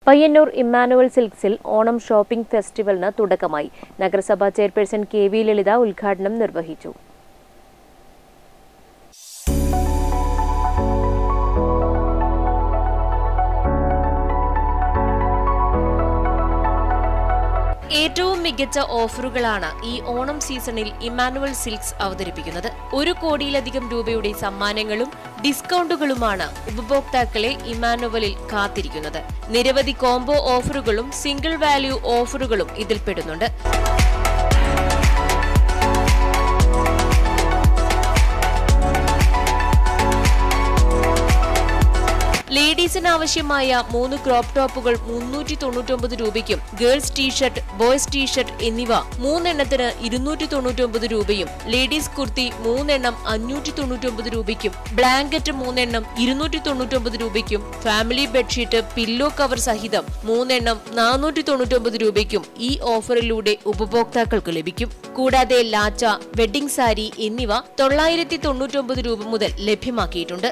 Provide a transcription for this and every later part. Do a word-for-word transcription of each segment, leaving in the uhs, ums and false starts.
Payyanur Emmanuel സിൽക്സിൽ Onam shopping ഫെസ്റ്റിവലിന് തുടക്കമായി. നഗരസഭാ ചെയർപേഴ്സൺ കെ വി ലളിത ഉദ്ഘാടനം നിർവഹിച്ചു. ഏറ്റവും മികച്ച ഓഫറുകളാണ് ഈ ഓണം സീസണിൽ ഇമ്മാനുവൽ സിൽക്സ് അവതരിപ്പിക്കുന്നത്. ഒരു കോടിയിലധികം രൂപയുടെ സമ്മാനങ്ങളും ഡിസ്കൗണ്ടുകളുമാണ് ഉപഭോക്താക്കളെ ഇമ്മാനുവലിൽ കാത്തിരിക്കുന്നത്. നിരവധി കോംബോ ഓഫറുകളും സിംഗിൾ വാല്യൂ ഓഫറുകളും ഇതിൽപ്പെടുന്നുണ്ട്. ലേഡീസിന് ആവശ്യമായ മൂന്ന് ക്രോപ്പ് ടോപ്പുകൾ മുന്നൂറ്റി തൊണ്ണൂറ്റൊമ്പത് രൂപയ്ക്കും ഗേൾസ് ടീഷർട്ട്, ബോയ്സ് ടീഷർട്ട് എന്നിവ മൂന്നെണ്ണത്തിന് ഇരുന്നൂറ്റി തൊണ്ണൂറ്റൊമ്പത് രൂപയും, ലേഡീസ് കുർത്തി മൂന്നെണ്ണം അഞ്ഞൂറ്റി തൊണ്ണൂറ്റൊമ്പത് രൂപയ്ക്കും, ബ്ലാങ്കറ്റ് മൂന്നെണ്ണം ഇരുന്നൂറ്റി തൊണ്ണൂറ്റൊമ്പത് രൂപയ്ക്കും, ഫാമിലി ബെഡ്ഷീറ്റ് പില്ലോ കവർ സഹിതം മൂന്നെണ്ണം നാനൂറ്റി തൊണ്ണൂറ്റൊമ്പത് രൂപയ്ക്കും ഈ ഓഫറിലൂടെ ഉപഭോക്താക്കൾക്ക് ലഭിക്കും. കൂടാതെ ലാച്ച, വെഡിംഗ് സാരി എന്നിവ തൊള്ളായിരത്തി തൊണ്ണൂറ്റൊമ്പത് രൂപ മുതൽ ലഭ്യമാക്കിയിട്ടുണ്ട്.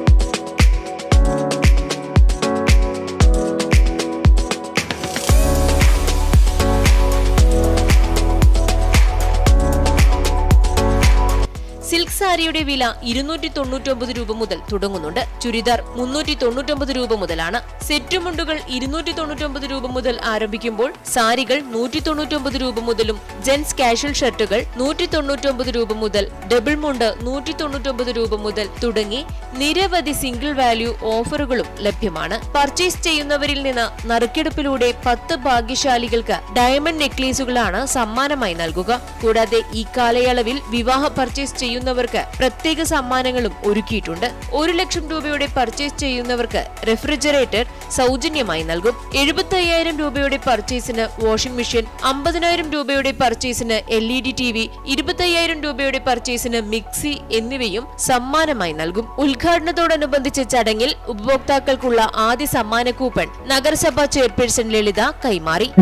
സിൽക്ക് സാരിയുടെ വില ഇരുന്നൂറ്റി തൊണ്ണൂറ്റൊമ്പത് രൂപ മുതൽ തുടങ്ങുന്നുണ്ട്. ചുരിദാർ മുന്നൂറ്റി തൊണ്ണൂറ്റൊമ്പത് രൂപ മുതലാണ്. സെറ്റ് മുണ്ടുകൾ ഇരുന്നൂറ്റി തൊണ്ണൂറ്റൊമ്പത് രൂപ മുതൽ ആരംഭിക്കുമ്പോൾ സാരികൾ നൂറ്റി തൊണ്ണൂറ്റൊമ്പത് രൂപ മുതലും, ജെൻസ് കാഷ്വൽ ഷർട്ടുകൾ നൂറ്റി തൊണ്ണൂറ്റൊമ്പത് രൂപ മുതൽ, ഡബിൾ മുണ്ട് നൂറ്റി തൊണ്ണൂറ്റൊമ്പത് രൂപ മുതൽ തുടങ്ങി നിരവധി സിംഗിൾ വാല്യൂ ഓഫറുകളും ലഭ്യമാണ്. പർച്ചേസ് ചെയ്യുന്നവരിൽ നിന്ന് നറുക്കെടുപ്പിലൂടെ പത്ത് ഭാഗ്യശാലികൾക്ക് ഡയമണ്ട് നെക്ലേസുകളാണ് സമ്മാനമായി നൽകുക. കൂടാതെ ഈ കാലയളവിൽ വിവാഹ പർച്ചേസ് ചെയ്യുന്ന വർക്ക് പ്രത്യേക സമ്മാനങ്ങളും ഒരുക്കിയിട്ടുണ്ട്. ഒരു ലക്ഷം രൂപയുടെ പർച്ചേസ് ചെയ്യുന്നവർക്ക് റെഫ്രിജറേറ്റർ സൗജന്യമായി നൽകും. എഴുപത്തി അയ്യായിരം രൂപയുടെ പർച്ചേസിന് വാഷിംഗ് മെഷീൻ, അമ്പതിനായിരം രൂപയുടെ പർച്ചേസിന് L E D T V, ഇരുപത്തി അയ്യായിരം രൂപയുടെ പർച്ചേസിന് മിക്സി എന്നിവയും സമ്മാനമായി നൽകും. ഉദ്ഘാടനത്തോടനുബന്ധിച്ച ചടങ്ങിൽ ഉപഭോക്താക്കൾക്കുള്ള ആദ്യ സമ്മാന കൂപ്പൺ നഗരസഭാ ചെയർപേഴ്സൺ ലളിത കൈമാറി.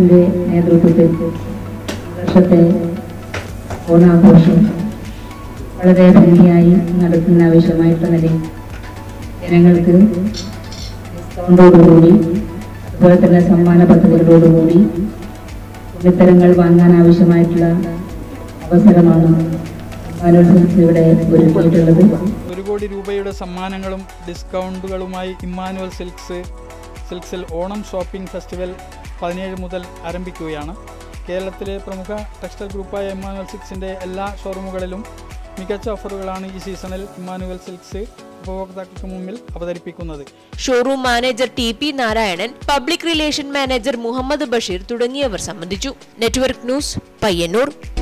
വളരെ ഭംഗിയായി നടത്തുന്ന ആവശ്യമായിട്ടുള്ള നിലയിൽ ജനങ്ങൾക്ക് ഡിസ്കൗണ്ടോടുകൂടി അതുപോലെ തന്നെ സമ്മാന പദ്ധതികളോടുകൂടി തുണിത്തരങ്ങൾ വാങ്ങാൻ ആവശ്യമായിട്ടുള്ള അവസരമാണ് ഇവിടെ ഒരുക്കിയിട്ടുള്ളത്. ഒരു കോടി രൂപയുടെ സമ്മാനങ്ങളും ഡിസ്കൗണ്ടുകളുമായി ഇമ്മാനുവൽ സിൽക്സ് സിൽക്സിൽ ഓണം ഷോപ്പിംഗ് ഫെസ്റ്റിവൽ പതിനേഴ് മുതൽ ആരംഭിക്കുകയാണ്. കേരളത്തിലെ പ്രമുഖ ടെക്സ്റ്റൈൽ ഗ്രൂപ്പായ ഇമ്മാനുവൽ സിൽക്സിൻ്റെ എല്ലാ ഷോറൂമുകളിലും മികച്ച ഓഫറുകളാണ് ഈ സീസണിൽ ഇമ്മാനുവൽ സിൽക്സ് ഉപഭോക്താക്കൾക്ക് മുമ്പിൽ അവതരിപ്പിക്കുന്നത്. Showroom manager T P Narayanan, public relation manager Muhammad Basheer തുടങ്ങിയവർ സംബന്ധിച്ചു. Network news, Payyanur.